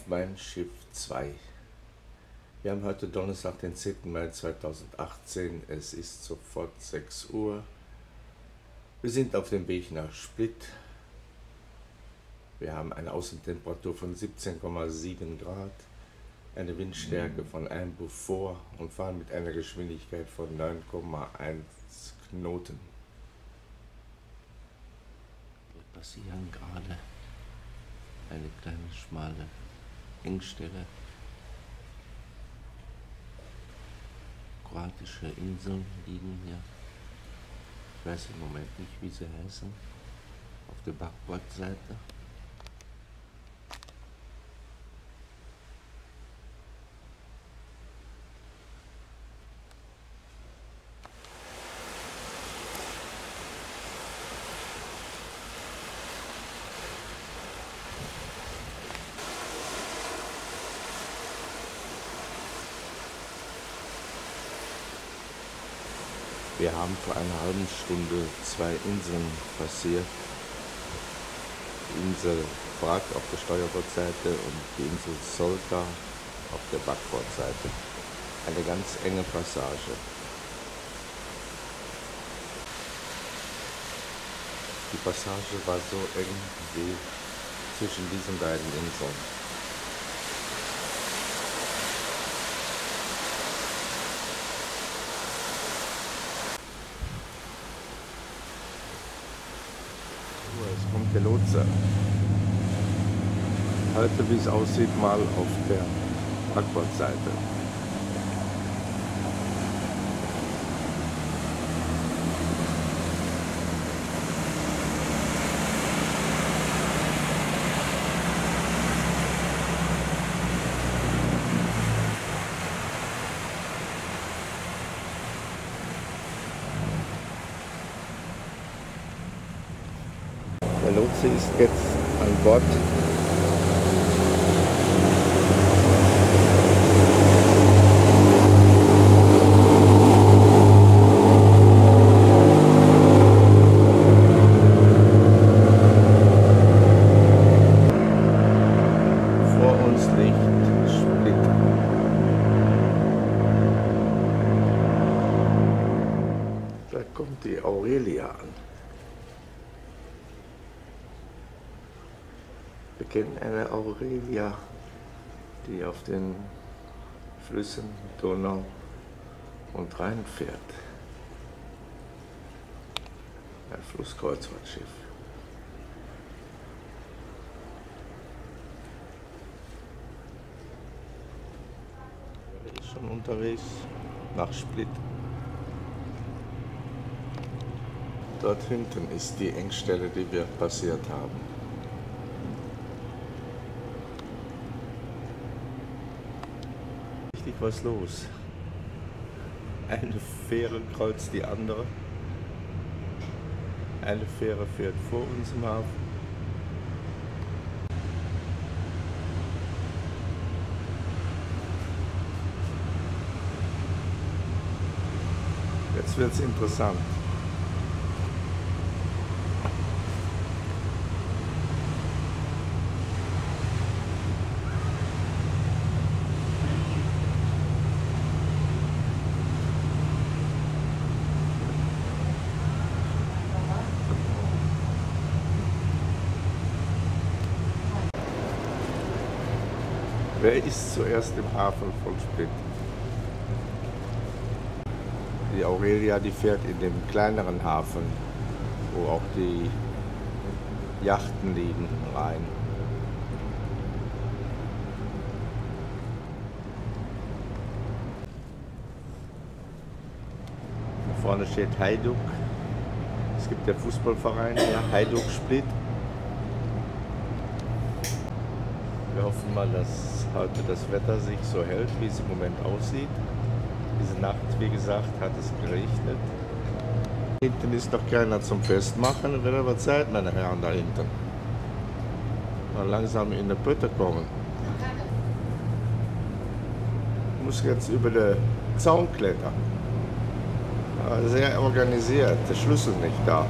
auf mein Schiff 2. Wir haben heute Donnerstag, den 10. Mai 2018. Es ist sofort 6 Uhr. Wir sind auf dem Weg nach Split. Wir haben eine Außentemperatur von 17,7 Grad, eine Windstärke von 1 Beaufort und fahren mit einer Geschwindigkeit von 9,1 Knoten. Wir passieren gerade eine kleine schmale Engstelle. Kroatische Inseln liegen hier. Ich weiß im Moment nicht, wie sie heißen. Auf der Backbordseite. Wir haben vor einer halben Stunde 2 Inseln passiert. Die Insel Brač auf der Steuerbordseite und die Insel Solta auf der Backbordseite. Eine ganz enge Passage. Die Passage war so eng wie zwischen diesen beiden Inseln. Jetzt kommt der Lotse. Heute, wie es aussieht, mal auf der Backbordseite. Der Lotse ist jetzt an Bord. Vor uns liegt Split. Da kommt die Aurelia an. Wir kennen eine Aurelia, die auf den Flüssen Donau und Rhein fährt. Ein Flusskreuzfahrtschiff. Er ist schon unterwegs nach Split. Dort hinten ist die Engstelle, die wir passiert haben. Was los? Eine Fähre kreuzt die andere. Eine Fähre fährt vor uns im Hafen. Jetzt wird's interessant. Wer ist zuerst im Hafen von Split? Die Aurelia, die fährt in dem kleineren Hafen, wo auch die Yachten liegen, rein. Da vorne steht Hajduk. Es gibt der Fußballverein hier, Hajduk Split. Wir hoffen mal, dass heute das Wetter sich so hält, wie es im Moment aussieht. Diese Nacht, wie gesagt, hat es geregnet. Hinten ist noch keiner zum Festmachen. Wird aber Zeit, meine Herren, da hinten. Mal langsam in die Pötte kommen. Ich muss jetzt über den Zaun klettern. Sehr organisiert, der Schlüssel nicht da.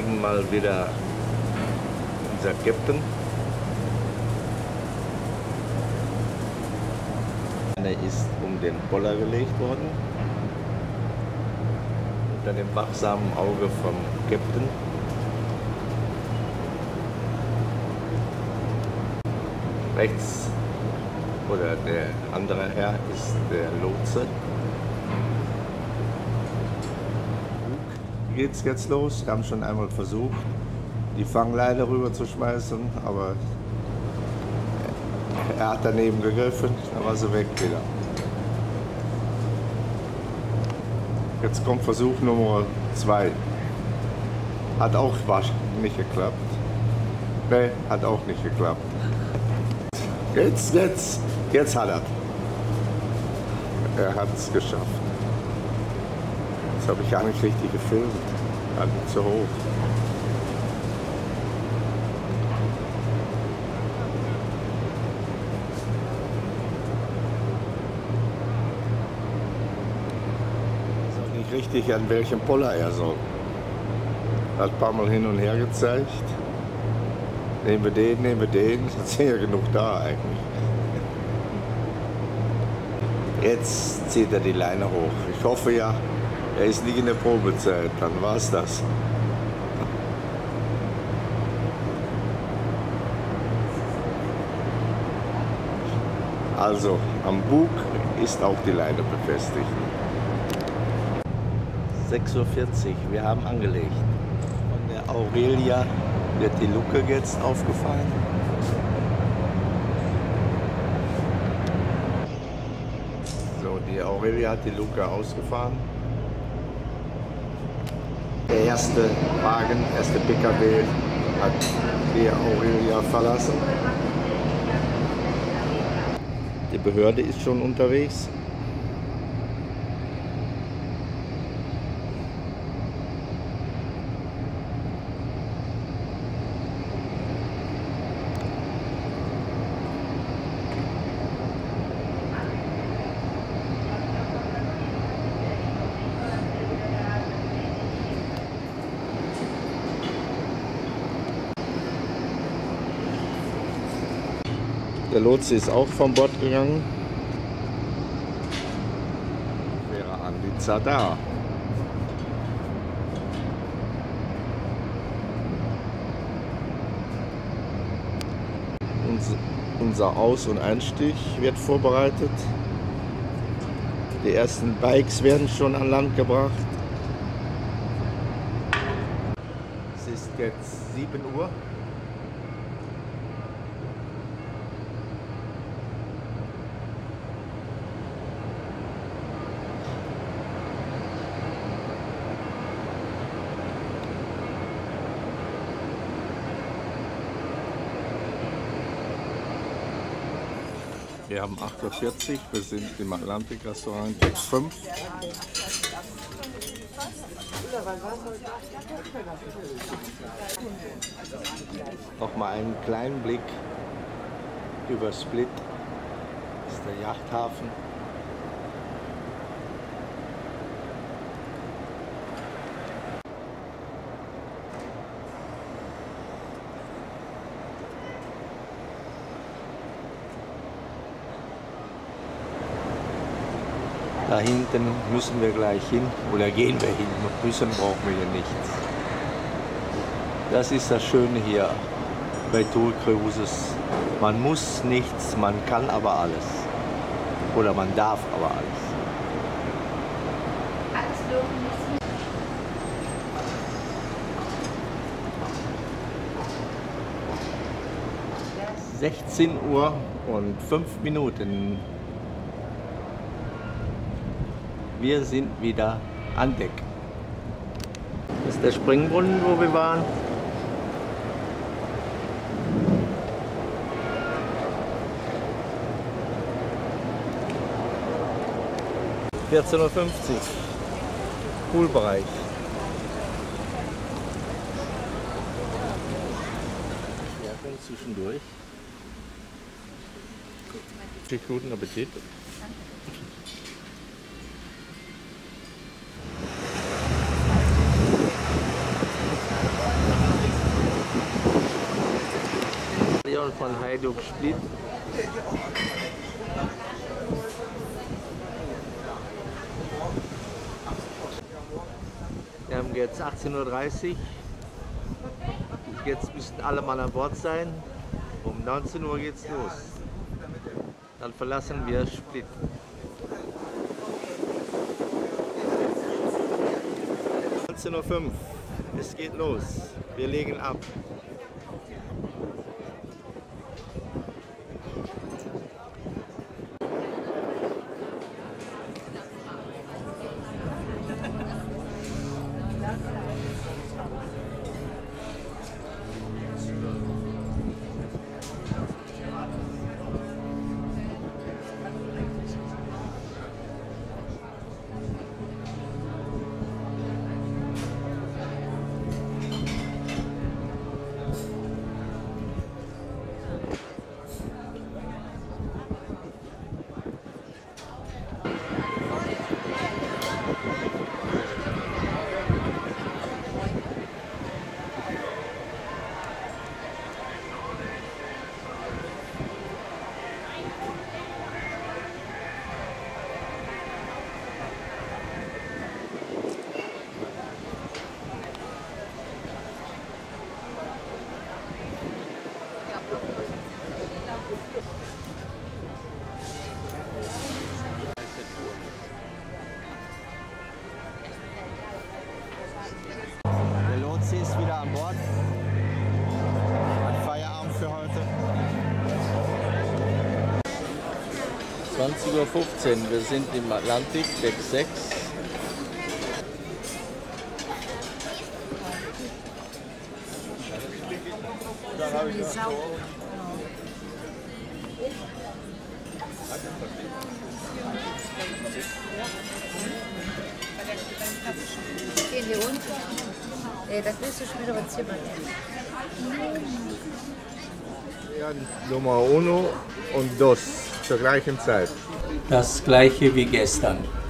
zeigen mal wieder unser Captain. Er ist um den Poller gelegt worden. Unter dem wachsamen Auge vom Captain. Rechts, oder der andere Herr, ist der Lotse. Geht's jetzt los? Wir haben schon einmal versucht, die Fangleine rüber zu schmeißen, aber er hat daneben gegriffen, dann war sie weg wieder. Jetzt kommt Versuch Nummer 2. Hat auch nicht geklappt. Ne, hat auch nicht geklappt. Jetzt hat er. Er hat es geschafft. Das habe ich gar nicht richtig gefilmt. War nicht zu hoch. Ich weiß auch nicht richtig, an welchem Poller er soll. Hat ein paar Mal hin und her gezeigt. Nehmen wir den, nehmen wir den. Jetzt sind ja genug da eigentlich. Jetzt zieht er die Leine hoch. Ich hoffe ja, er ist nicht in der Probezeit. Dann war es das. Also, am Bug ist auch die Leine befestigt. 6:40 Uhr, wir haben angelegt. Von der Aurelia wird die Luke jetzt aufgefahren. So, die Aurelia hat die Luke ausgefahren. Der erste Wagen, erste PKW hat die Aurelia verlassen. Die Behörde ist schon unterwegs. Der Lotse ist auch vom Bord gegangen. Wäre Andi Zadar. Unser Aus- und Einstieg wird vorbereitet. Die ersten Bikes werden schon an Land gebracht. Es ist jetzt 7 Uhr. Wir haben 8:40 Uhr, wir sind im Atlantik-Restaurant Deck 5. Nochmal einen kleinen Blick über Split, das ist der Yachthafen. Da hinten müssen wir gleich hin, oder gehen wir hin, müssen brauchen wir hier nichts. Das ist das Schöne hier bei Tour Cruises. Man muss nichts, man kann aber alles. Oder man darf aber alles. 16 Uhr und 5 Minuten. Wir sind wieder an Deck. Das ist der Springbrunnen, wo wir waren. (14:50 Uhr). Poolbereich. Ja, dann zwischendurch. Guten Appetit. von Hajduk Split. Wir haben jetzt 18:30 Uhr. Jetzt müssten alle Mann an Bord sein. Um 19 Uhr geht's los. Dann verlassen wir Split. 19:05 Uhr. Es geht los. Wir legen ab. Der Lotse ist wieder an Bord. Hat Feierabend für heute. 20:15 Uhr, wir sind im Atlantik, Deck 6. Gehen hier unten. Da kriegst du schon wieder was Zimmer. Ja, Nummer 1 und 2 zur gleichen Zeit. Das gleiche wie gestern.